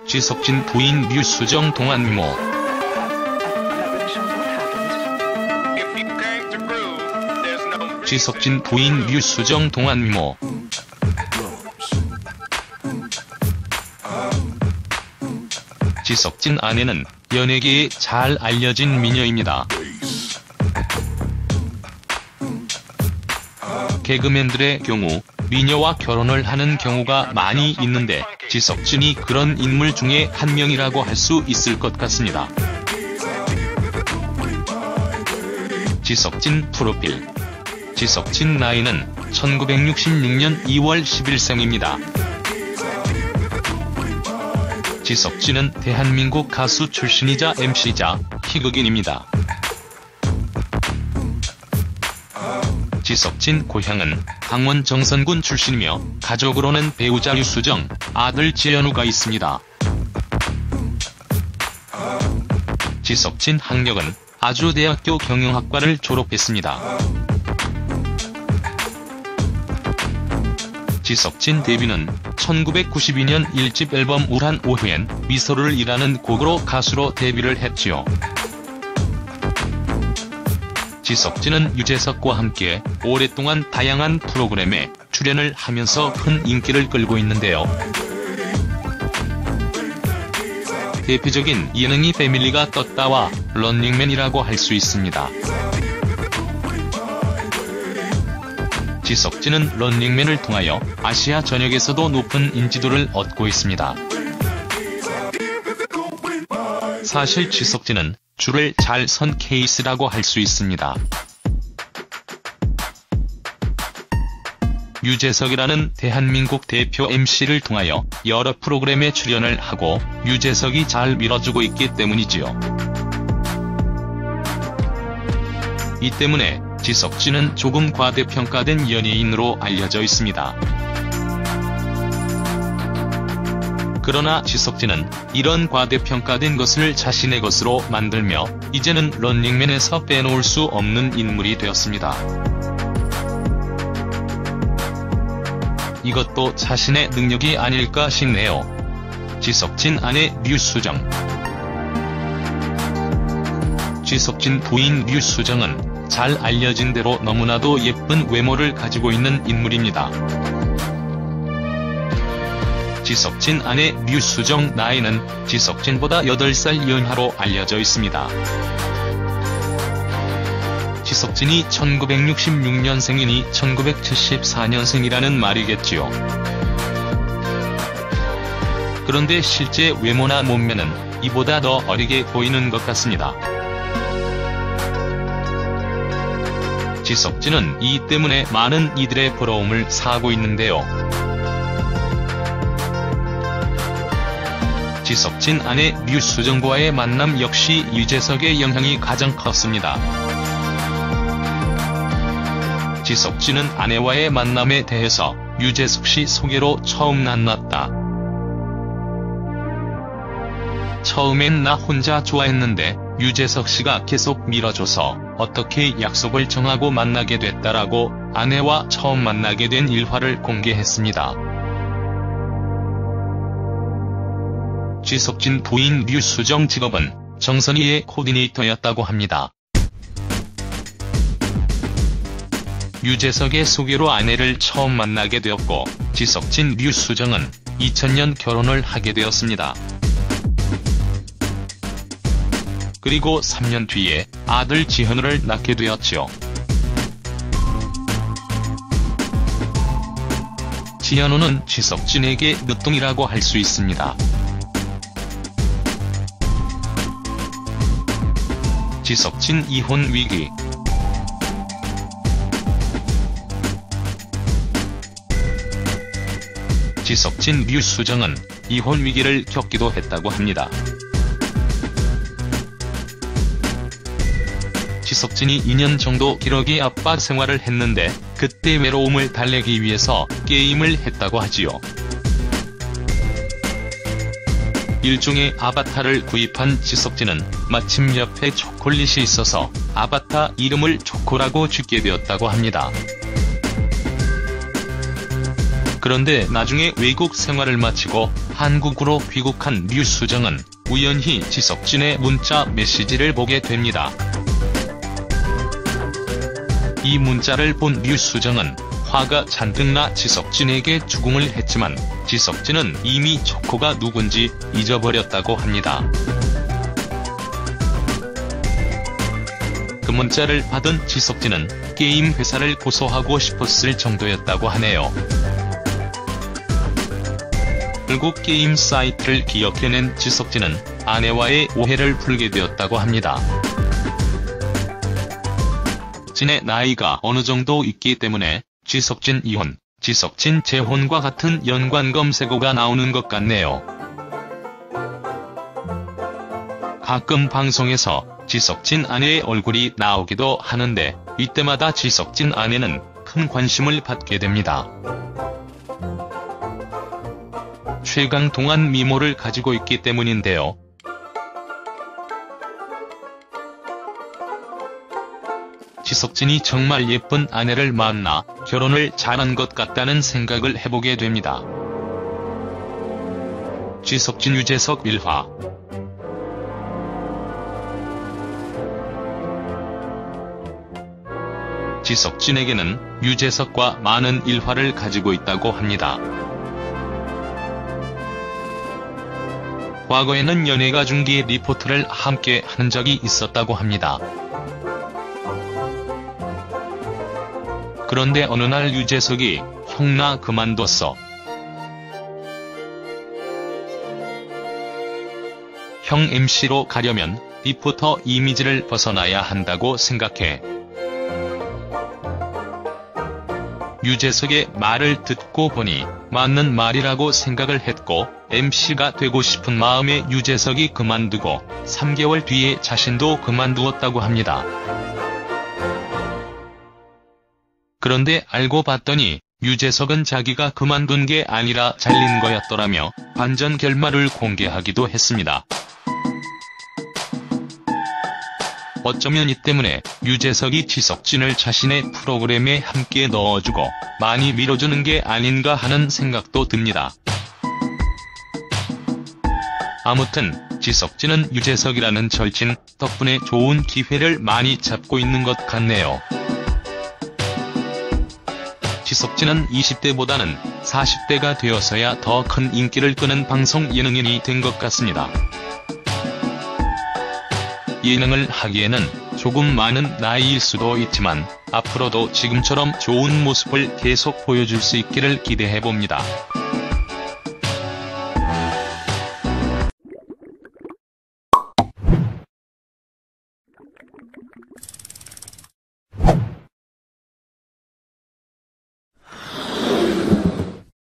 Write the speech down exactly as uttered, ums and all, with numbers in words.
지석진 부인 류수정 동안미모. 지석진 부인 류수정 동안미모. 지석진 아내는 연예계에 잘 알려진 미녀입니다. 개그맨들의 경우 미녀와 결혼을 하는 경우가 많이 있는데 지석진이 그런 인물 중에 한 명이라고 할 수 있을 것 같습니다. 지석진 프로필. 지석진 나이는 천구백육십육 년 이월 십일생입니다. 지석진은 대한민국 가수 출신이자 엠씨이자 희극인입니다. 지석진 고향은 강원 정선군 출신이며 가족으로는 배우자 류수정, 아들 지현우가 있습니다. 지석진 학력은 아주대학교 경영학과를 졸업했습니다. 지석진 데뷔는 천구백구십이 년 일 집 앨범 울한 오후엔 미소를 이라는 곡으로 가수로 데뷔를 했지요. 지석진은 유재석과 함께 오랫동안 다양한 프로그램에 출연을 하면서 큰 인기를 끌고 있는데요. 대표적인 예능이 패밀리가 떴다와 런닝맨이라고 할 수 있습니다. 지석진은 런닝맨을 통하여 아시아 전역에서도 높은 인지도를 얻고 있습니다. 사실 지석진은 줄을 잘 선 케이스라고 할 수 있습니다. 유재석이라는 대한민국 대표 엠씨를 통하여 여러 프로그램에 출연을 하고 유재석이 잘 밀어주고 있기 때문이지요. 이 때문에 지석진은 조금 과대평가된 연예인으로 알려져 있습니다. 그러나 지석진은 이런 과대평가된 것을 자신의 것으로 만들며 이제는 런닝맨에서 빼놓을 수 없는 인물이 되었습니다. 이것도 자신의 능력이 아닐까 싶네요. 지석진 아내 류수정. 지석진 부인 류수정은 잘 알려진 대로 너무나도 예쁜 외모를 가지고 있는 인물입니다. 지석진 아내 류수정 나이는 지석진보다 여덟 살 연하로 알려져 있습니다. 지석진이 천구백육십육 년생이니 천구백칠십사 년생이라는 말이겠지요. 그런데 실제 외모나 몸매는 이보다 더 어리게 보이는 것 같습니다. 지석진은 이 때문에 많은 이들의 부러움을 사고 있는데요. 지석진 아내 류수정과의 만남 역시 유재석의 영향이 가장 컸습니다. 지석진은 아내와의 만남에 대해서 유재석 씨 소개로 처음 만났다. 처음엔 나 혼자 좋아했는데 유재석 씨가 계속 밀어줘서 어떻게 약속을 정하고 만나게 됐다라고 아내와 처음 만나게 된 일화를 공개했습니다. 지석진 부인 류수정 직업은 정선이의 코디네이터였다고 합니다. 유재석의 소개로 아내를 처음 만나게 되었고 지석진 류수정은 이천 년 결혼을 하게 되었습니다. 그리고 삼 년 뒤에 아들 지현우를 낳게 되었지요. 지현우는 지석진에게 늦둥이라고 할 수 있습니다. 지석진 이혼 위기. 지석진 류수정은 이혼 위기를 겪기도 했다고 합니다. 지석진이 이 년 정도 기러기 아빠 생활을 했는데 그때 외로움을 달래기 위해서 게임을 했다고 하지요. 일종의 아바타를 구입한 지석진은 마침 옆에 초콜릿이 있어서 아바타 이름을 초코라고 짓게 되었다고 합니다. 그런데 나중에 외국 생활을 마치고 한국으로 귀국한 류수정은 우연히 지석진의 문자 메시지를 보게 됩니다. 이 문자를 본 류수정은 화가 잔뜩 나 지석진에게 주궁을 했지만 지석진은 이미 초코가 누군지 잊어버렸다고 합니다. 그 문자를 받은 지석진은 게임 회사를 고소하고 싶었을 정도였다고 하네요. 결국 게임 사이트를 기억해낸 지석진은 아내와의 오해를 풀게 되었다고 합니다. 진의 나이가 어느 정도 있기 때문에 지석진 이혼, 지석진 재혼과 같은 연관 검색어가 나오는 것 같네요. 가끔 방송에서 지석진 아내의 얼굴이 나오기도 하는데 이때마다 지석진 아내는 큰 관심을 받게 됩니다. 최강동안 미모를 가지고 있기 때문인데요. 지석진이 정말 예쁜 아내를 만나 결혼을 잘한 것 같다는 생각을 해보게 됩니다. 지석진 유재석 일화. 지석진에게는 유재석과 많은 일화를 가지고 있다고 합니다. 과거에는 연예가 중계 리포트를 함께 한 적이 있었다고 합니다. 그런데 어느 날 유재석이 "형 나 그만뒀어. 형 엠씨로 가려면 리포터 이미지를 벗어나야 한다고 생각해." 유재석의 말을 듣고 보니 맞는 말이라고 생각을 했고 엠씨가 되고 싶은 마음에 유재석이 그만두고 삼 개월 뒤에 자신도 그만두었다고 합니다. 그런데 알고 봤더니 유재석은 자기가 그만둔 게 아니라 잘린 거였더라며 반전 결말을 공개하기도 했습니다. 어쩌면 이 때문에 유재석이 지석진을 자신의 프로그램에 함께 넣어주고 많이 밀어주는 게 아닌가 하는 생각도 듭니다. 아무튼 지석진은 유재석이라는 절친 덕분에 좋은 기회를 많이 잡고 있는 것 같네요. 지석진은 이십 대보다는 사십 대가 되어서야 더 큰 인기를 끄는 방송 예능인이 된 것 같습니다. 예능을 하기에는 조금 많은 나이일 수도 있지만 앞으로도 지금처럼 좋은 모습을 계속 보여줄 수 있기를 기대해봅니다.